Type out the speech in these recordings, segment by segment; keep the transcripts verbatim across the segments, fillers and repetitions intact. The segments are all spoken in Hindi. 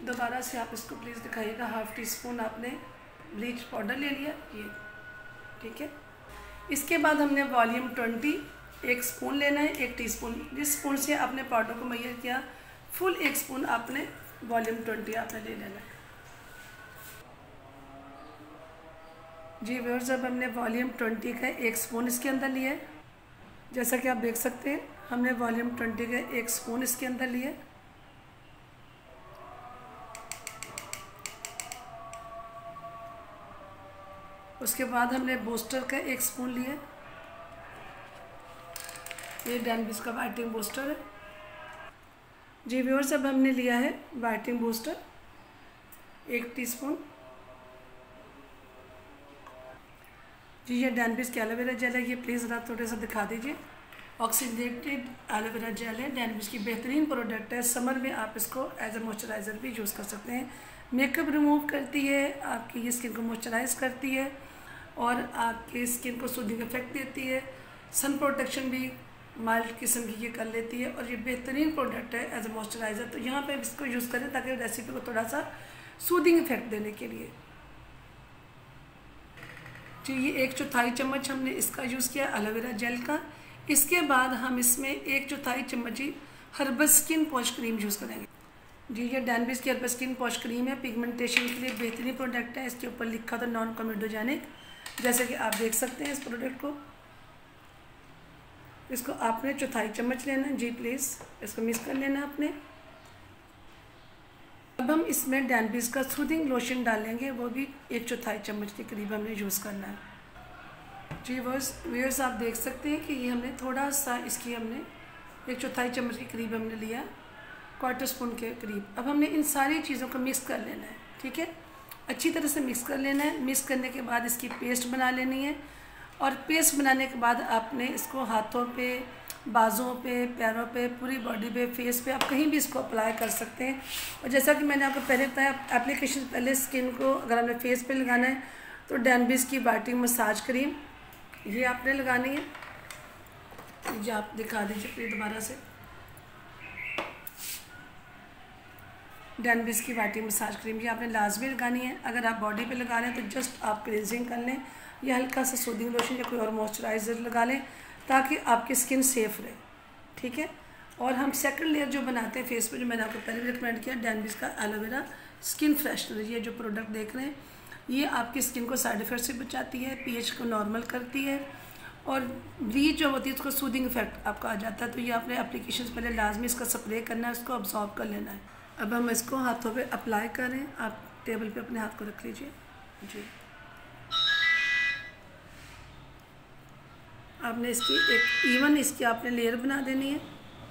दोबारा से आप इसको प्लीज़ दिखाइएगा। हाफ़ टी स्पून आपने ब्लीच पाउडर ले लिया ये, ठीक है। इसके बाद हमने वॉल्यूम ट्वेंटी एक स्पून लेना है, एक टीस्पून। जिस स्पून से आपने पाउडर को मैयर किया फुल एक स्पून आपने वॉल्यूम ट्वेंटी आपने ले लेना है। जी व्यूअर्स, अब हमने वॉल्यूम ट्वेंटी का एक स्पून इसके अंदर लिया है। जैसा कि आप देख सकते हैं हमने वॉल्यूम ट्वेंटी का एक स्पून इसके अंदर लिया है। उसके बाद हमने बूस्टर का एक स्पून लिया। ये डैनबिस का वाइटिंग बूस्टर है। जी व्यूअर्स, अब हमने लिया है वाइटिंग बूस्टर एक टीस्पून। जी ये डैनबिस की एलोवेरा जेल है, ये प्लीज़ ज़रा थोड़ा सा दिखा दीजिए। ऑक्सीडेटेड एलोवेरा जेल है, डैनबिस की बेहतरीन प्रोडक्ट है। समर में आप इसको एज ए मॉइस्चराइज़र भी यूज़ कर सकते हैं। मेकअप रिमूव करती है, आपकी ये स्किन को मॉइस्चराइज करती है और आपकी स्किन को सूदिंग इफेक्ट देती है। सन प्रोटेक्शन भी माइल्ड किस्म की ये कर लेती है और ये बेहतरीन प्रोडक्ट है एज ए मॉइस्चराइज़र। तो यहाँ पे इसको यूज़ करें ताकि रेसिपी को थोड़ा सा सूदिंग इफेक्ट देने के लिए। जी ये एक चौथाई चम्मच हमने इसका यूज़ किया एलोवेरा जेल का। इसके बाद हम इसमें एक चौथाई चम्मच ही herbal skin wash cream use करेंगे। जी ये डैनबिस की हर्बल स्किन वॉश क्रीम है, पिगमेंटेशन के लिए बेहतरीन प्रोडक्ट है। इसके ऊपर लिखा था नॉन कॉमेडोजेनिक, जैसे कि आप देख सकते हैं इस प्रोडक्ट को। इसको आपने चौथाई चम्मच लेना है। जी प्लीज़ इसको मिक्स कर लेना आपने। अब हम इसमें डैनबिस का सूदिंग लोशन डालेंगे, वो भी एक चौथाई चम्मच के करीब हमने यूज़ करना है। जी वर्स व्यूअर्स, आप देख सकते हैं कि ये हमने थोड़ा सा इसकी हमने एक चौथाई चम्मच के करीब हमने लिया, क्वार्टर स्पून के करीब। अब हमने इन सारी चीज़ों को मिक्स कर लेना है, ठीक है। अच्छी तरह से मिक्स कर लेना है। मिक्स करने के बाद इसकी पेस्ट बना लेनी है और पेस्ट बनाने के बाद आपने इसको हाथों पे, बाजुओं पे, पैरों पे, पूरी बॉडी पे, फेस पे, आप कहीं भी इसको अप्लाई कर सकते हैं। और जैसा कि मैंने आपको पहले बताया, एप्लीकेशन पहले स्किन को अगर हमने फेस पे लगाना है तो डैनबिस की वाइटिंग मसाज क्रीम ये आपने लगानी है। ये आप दिखा दीजिए प्लीज दोबारा से। डैनबिस की वाइटिंग मसाज क्रीम ये आपने लाजमी लगानी है। अगर आप बॉडी पे लगा लें तो जस्ट आप क्लींजिंग कर लें या हल्का सा सूदिंग लोशन या कोई और मॉइस्चराइज़र लगा लें ताकि आपकी स्किन सेफ रहे, ठीक है। और हम सेकंड लेयर जो बनाते हैं फेस पे, जो मैंने आपको पहले भी रिकमेंड किया, डैनबिस का एलोवेरा स्किन फ्रेशनर। ये जो प्रोडक्ट देख रहे हैं ये आपकी स्किन को साइड इफेक्ट से बचाती है, पीएच को नॉर्मल करती है और ब्लीच जो होती है उसको सूदिंग इफेक्ट आपका आ जाता है। तो ये आपने एप्लीकेशन पहले लाजमी इसका स्प्रे करना है, इसको अब्जॉर्ब कर लेना है। अब हम इसको हाथों पे अप्लाई करें। आप टेबल पे अपने हाथ को रख लीजिए। जी आपने इसकी एक इवन इसकी आपने लेयर बना देनी है।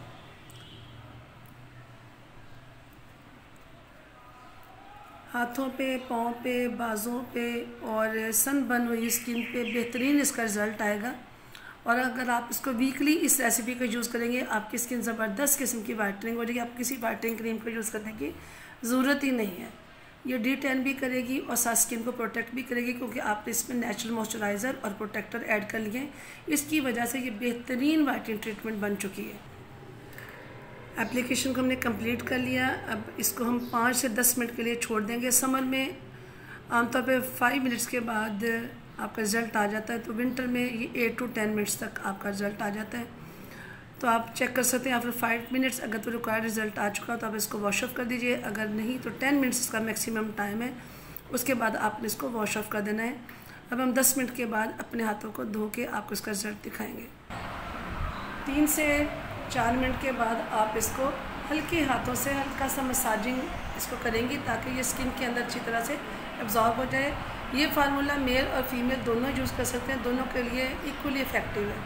हाथों पे, पाँव पे, बाजुओं पे और सन बन हुई स्किन पे बेहतरीन इसका रिज़ल्ट आएगा। और अगर आप इसको वीकली इस रेसिपी का यूज़ करेंगे आपकी स्किन ज़बरदस्त किस्म की वाइटनिंग हो जाएगी। आप किसी वाइटनिंग क्रीम को यूज़ करने की ज़रूरत ही नहीं है। ये डी टेन भी करेगी और साथ स्किन को प्रोटेक्ट भी करेगी क्योंकि आपने इसमें नेचुरल मॉइस्चराइज़र और प्रोटेक्टर ऐड कर लिए। इसकी वजह से ये बेहतरीन वाइटनिंग ट्रीटमेंट बन चुकी है। एप्लीकेशन को हमने कंप्लीट कर लिया। अब इसको हम पाँच से दस मिनट के लिए छोड़ देंगे। समर में आमतौर पे फाइव मिनट्स के बाद आपका रिज़ल्ट आ जाता है, तो विंटर में ये एट टू टेन मिनट्स तक आपका रिज़ल्ट आ जाता है। तो आप चेक कर सकते हैं आफ्टर फाइव मिनट्स। अगर तो रिक्वायर्ड रिज़ल्ट आ चुका तो आप इसको वॉश ऑफ कर दीजिए, अगर नहीं तो टेन मिनट्स इसका मैक्सिमम टाइम है, उसके बाद आपने इसको वॉश ऑफ कर देना है। अब हम दस मिनट के बाद अपने हाथों को धो के आपको इसका रिज़ल्ट दिखाएँगे। तीन से चार मिनट के बाद आप इसको हल्के हाथों से हल्का सा मसाजिंग इसको करेंगी ताकि ये स्किन के अंदर अच्छी तरह से एब्जॉर्ब हो जाए। ये फार्मूला मेल और फीमेल दोनों यूज़ कर सकते हैं, दोनों के लिए इक्वली इफ़ेक्टिव है।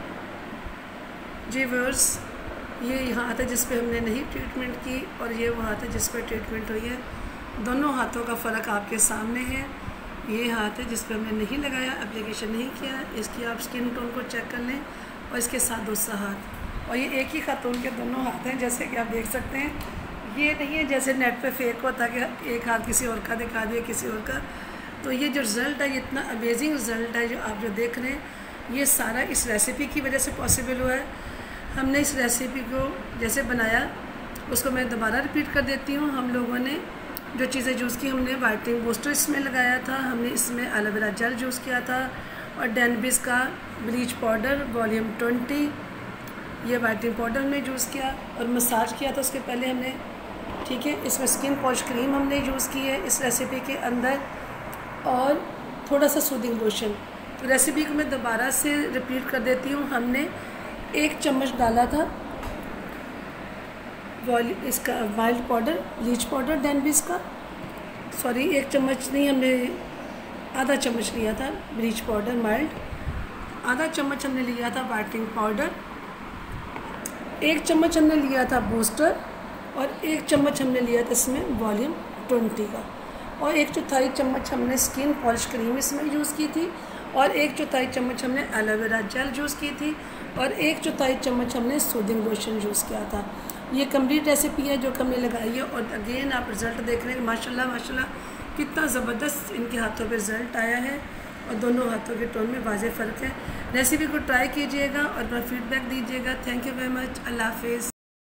जी व्यूअर्स, ये यहाँ हाथ है जिस पे हमने नहीं ट्रीटमेंट की और ये वो हाथ है जिस पे ट्रीटमेंट हुई है। दोनों हाथों का फ़र्क आपके सामने है। ये हाथ है जिस पे हमने नहीं लगाया, एप्लीकेशन नहीं किया। इसकी आप स्किन टोन को चेक कर लें और इसके साथ दूसरा हाथ, और ये एक ही खातून के दोनों हाथ हैं जैसे कि आप देख सकते हैं। ये नहीं है जैसे नेट पे फेक होता कि एक हाथ किसी और का दिखा दिया किसी और का। तो ये जो रिज़ल्ट है, ये इतना अमेजिंग रिज़ल्ट है जो आप जो देख रहे हैं, ये सारा इस रेसिपी की वजह से पॉसिबल हुआ है। हमने इस रेसिपी को जैसे बनाया उसको मैं दोबारा रिपीट कर देती हूँ। हम लोगों ने जो चीज़ें यूज़ की, हमने वाइटनिंग बूस्टर इसमें लगाया था, हमने इसमें एलोवेरा जेल यूज़ किया था और डेनबिस का ब्लीच पाउडर वॉल्यूम ट्वेंटी, ये वाइटनिंग पाउडर हमने यूज़ किया और मसाज किया था उसके पहले हमने, ठीक है। इसमें स्किन पॉलिश क्रीम हमने यूज़ की है इस रेसिपी के अंदर और थोड़ा सा सूदिंग लोशन। तो रेसिपी को मैं दोबारा से रिपीट कर देती हूँ। हमने एक चम्मच डाला था वॉल इसका वाइल्ड पाउडर, ब्लीच पाउडर डेनबिस का, सॉरी एक चम्मच नहीं, हमने आधा चम्मच लिया था ब्लीच पाउडर माइल्ड, आधा चम्मच हमने लिया था वाइटनिंग पाउडर, एक चम्मच हमने लिया था बूस्टर और एक चम्मच हमने लिया था इसमें वॉल्यूम ट्वेंटी का और एक चौथाई चम्मच हमने स्किन पॉलिश क्रीम इसमें यूज़ की थी और एक चौथाई चम्मच हमने एलोवेरा जेल यूज़ की थी और एक चौथाई चम्मच हमने सूदिंग लोशन यूज़ किया था। ये कंप्लीट रेसिपी है जो हमने लगाई है और अगेन आप रिज़ल्ट देख रहे हैं माशाल्लाह माशाल्लाह कितना ज़बरदस्त इनके हाथों पे रिज़ल्ट आया है और दोनों हाथों के टोन में वाज़ेह फ़र्क है। रेसिपी को ट्राई कीजिएगा और अपना फीडबैक दीजिएगा। Thank you very much. अल्लाह हाफिज़।